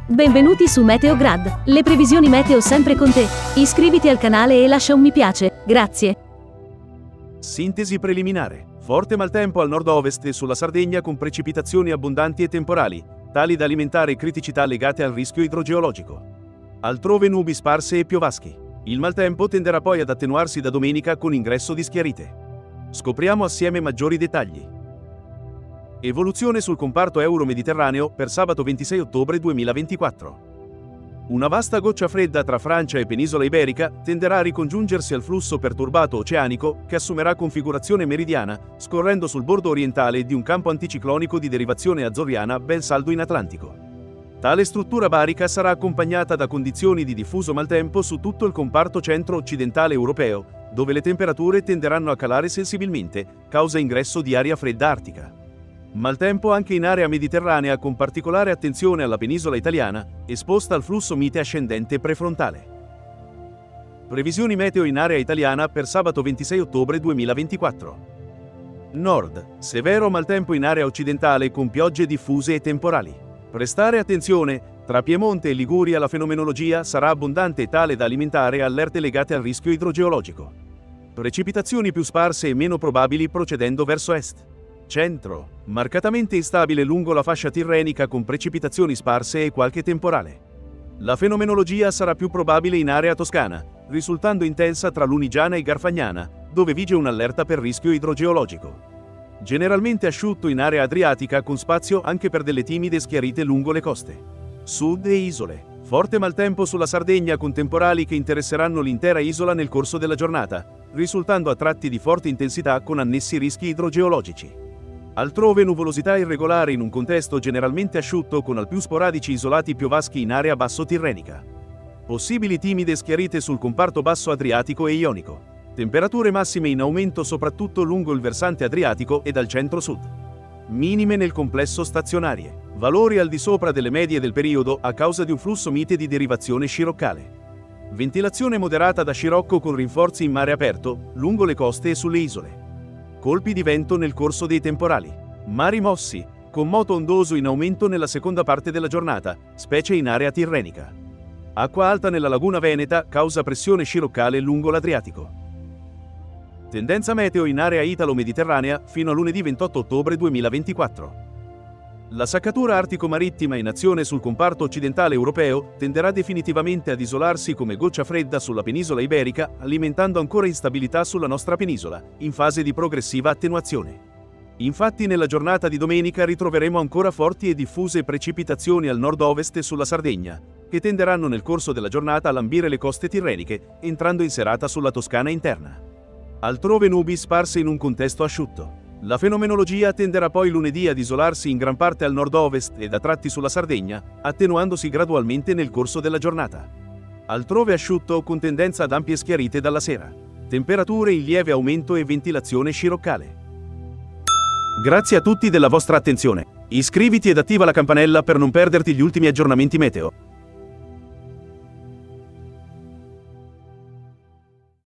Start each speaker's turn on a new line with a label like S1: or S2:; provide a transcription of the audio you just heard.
S1: Benvenuti su Meteograd, le previsioni meteo sempre con te. Iscriviti al canale e lascia un mi piace, grazie.
S2: Sintesi preliminare. Forte maltempo al nord-ovest e sulla Sardegna con precipitazioni abbondanti e temporali, tali da alimentare criticità legate al rischio idrogeologico. Altrove nubi sparse e piovaschi. Il maltempo tenderà poi ad attenuarsi da domenica con ingresso di schiarite. Scopriamo assieme maggiori dettagli. Evoluzione sul comparto euro-mediterraneo per sabato 26 ottobre 2024. Una vasta goccia fredda tra Francia e penisola iberica tenderà a ricongiungersi al flusso perturbato oceanico che assumerà configurazione meridiana, scorrendo sul bordo orientale di un campo anticiclonico di derivazione azzorriana ben saldo in Atlantico. Tale struttura barica sarà accompagnata da condizioni di diffuso maltempo su tutto il comparto centro-occidentale europeo, dove le temperature tenderanno a calare sensibilmente, causa ingresso di aria fredda artica. Maltempo anche in area mediterranea con particolare attenzione alla penisola italiana, esposta al flusso mite ascendente prefrontale. Previsioni meteo in area italiana per sabato 26 ottobre 2024. Nord. Severo maltempo in area occidentale con piogge diffuse e temporali. Prestare attenzione, tra Piemonte e Liguria la fenomenologia sarà abbondante e tale da alimentare allerte legate al rischio idrogeologico. Precipitazioni più sparse e meno probabili procedendo verso est. Centro. Marcatamente instabile lungo la fascia tirrenica con precipitazioni sparse e qualche temporale. La fenomenologia sarà più probabile in area toscana, risultando intensa tra Lunigiana e Garfagnana, dove vige un'allerta per rischio idrogeologico. Generalmente asciutto in area adriatica con spazio anche per delle timide schiarite lungo le coste. Sud e isole. Forte maltempo sulla Sardegna con temporali che interesseranno l'intera isola nel corso della giornata, risultando a tratti di forte intensità con annessi rischi idrogeologici. Altrove nuvolosità irregolare in un contesto generalmente asciutto con al più sporadici isolati piovaschi in area basso-tirrenica. Possibili timide schiarite sul comparto basso adriatico e ionico. Temperature massime in aumento soprattutto lungo il versante adriatico e dal centro-sud. Minime nel complesso stazionarie. Valori al di sopra delle medie del periodo a causa di un flusso mite di derivazione sciroccale. Ventilazione moderata da scirocco con rinforzi in mare aperto, lungo le coste e sulle isole. Colpi di vento nel corso dei temporali. Mari mossi, con moto ondoso in aumento nella seconda parte della giornata, specie in area tirrenica. Acqua alta nella laguna veneta causa pressione sciroccale lungo l'Adriatico. Tendenza meteo in area italo-mediterranea fino a lunedì 28 ottobre 2024. La saccatura artico-marittima in azione sul comparto occidentale europeo tenderà definitivamente ad isolarsi come goccia fredda sulla penisola iberica, alimentando ancora instabilità sulla nostra penisola, in fase di progressiva attenuazione. Infatti nella giornata di domenica ritroveremo ancora forti e diffuse precipitazioni al nord-ovest e sulla Sardegna, che tenderanno nel corso della giornata a lambire le coste tirreniche, entrando in serata sulla Toscana interna. Altrove nubi sparse in un contesto asciutto. La fenomenologia tenderà poi lunedì ad isolarsi in gran parte al nord-ovest e a tratti sulla Sardegna, attenuandosi gradualmente nel corso della giornata. Altrove asciutto con tendenza ad ampie schiarite dalla sera. Temperature in lieve aumento e ventilazione sciroccale. Grazie a tutti della vostra attenzione. Iscriviti ed attiva la campanella per non perderti gli ultimi aggiornamenti meteo.